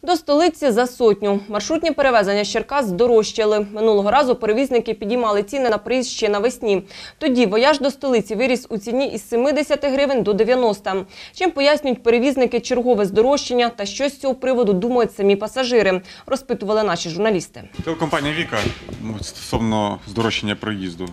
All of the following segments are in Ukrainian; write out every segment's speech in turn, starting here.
До столиці за сотню. Маршрутні перевезення з Черкас здорожчали. Минулого разу перевізники підіймали ціни на проїзд ще навесні. Тоді вояж до столиці виріс у ціні із 70 гривень до 90. Чим пояснюють перевізники чергове здорожчання та що з цього приводу думають самі пасажири, розпитували наші журналісти. Телекомпанія «Віка» стосовно здорожчання проїзду.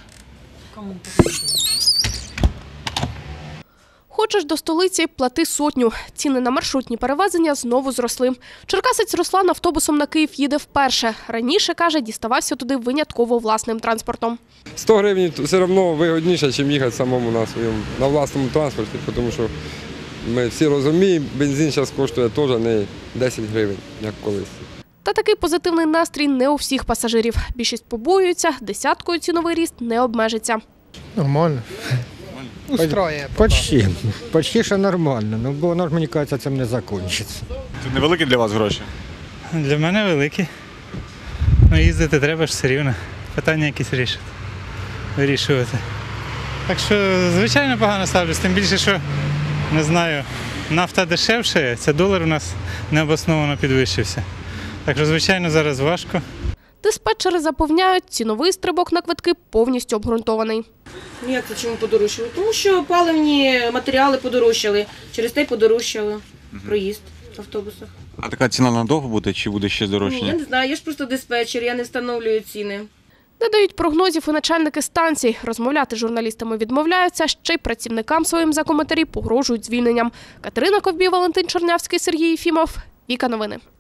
Хочеш до столиці – плати сотню. Ціни на маршрутні перевезення знову зросли. Черкасець Руслан автобусом на Київ їде вперше. Раніше, каже, діставався туди винятково власним транспортом. 100 гривень все одно вигідніше, ніж їхати самому на власному транспорті, тому що ми всі розуміємо, бензин зараз коштує теж не 10 гривень, як колись. Та такий позитивний настрій не у всіх пасажирів. Більшість побоюються, десяткою ціновий ріст не обмежиться. Нормально. Устроє. Почти що нормально, ну, бо воно ж, мені кажеться, цим не закінчиться. Це невеликі для вас гроші? Для мене великі. Ну, їздити треба ж все рівно. Питання якісь вирішувати. Так що, звичайно, погано ставлюсь, тим більше, що, не знаю, нафта дешевше, це долар у нас необосновано підвищився. Так що, звичайно, зараз важко. Диспетчери запевняють, ціновий стрибок на квитки повністю обґрунтований. Як це чому подорожчали? Тому що паливні матеріали подорожчали, через те й подорожчали проїзд в автобусах. А така ціна надовго буде чи буде ще Ні, здорожчання? я не знаю, я ж просто диспетчер, я не встановлюю ціни. Не дають прогнозів і начальники станцій. Розмовляти з журналістами відмовляються, ще й працівникам своїм за коментарі погрожують звільненням. Катерина Ковбій, Валентин Чернявський, Сергій Єфімов. Віка новини.